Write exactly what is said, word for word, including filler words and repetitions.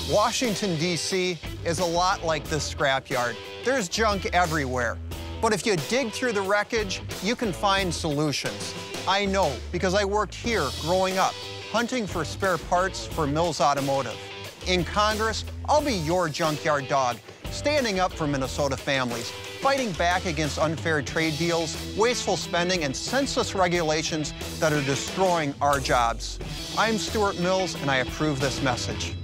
Washington, D C is a lot like this scrapyard. There's junk everywhere. But if you dig through the wreckage, you can find solutions. I know, because I worked here growing up, hunting for spare parts for Mills Automotive. In Congress, I'll be your junkyard dog, standing up for Minnesota families, fighting back against unfair trade deals, wasteful spending, and senseless regulations that are destroying our jobs. I'm Stewart Mills, and I approve this message.